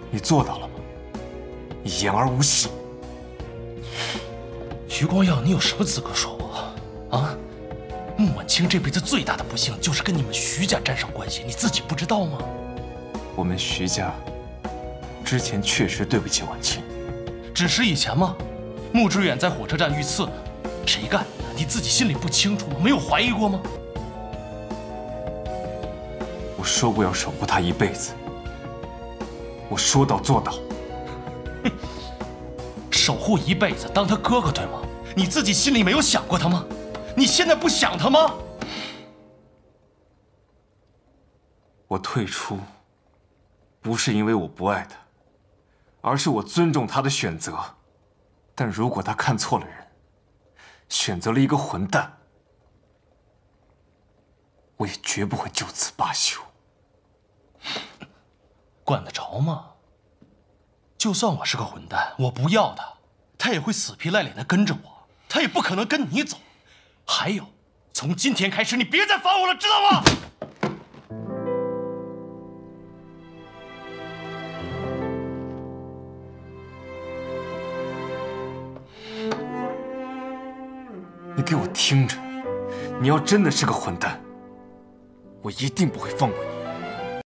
你做到了吗？你言而无信。 余光耀，你有什么资格说我？啊？穆婉清这辈子最大的不幸就是跟你们徐家沾上关系，你自己不知道吗？ 我们徐家之前确实对不起婉清， 只是以前吗？穆志远在火车站遇刺，谁干的？你自己心里不清楚吗？没有怀疑过吗？ 我说过要守护他一辈子，我说到做到。 哼，守护一辈子，当他哥哥对吗？你自己心里没有想过他吗？你现在不想他吗？ 我退出，不是因为我不爱他，而是我尊重他的选择。但如果他看错了人，选择了一个混蛋，我也绝不会就此罢休。 管得着吗？就算我是个混蛋，我不要他，他也会死皮赖脸的跟着我，他也不可能跟你走。还有，从今天开始，你别再烦我了，知道吗？ 你给我听着，你要真的是个混蛋，我一定不会放过你。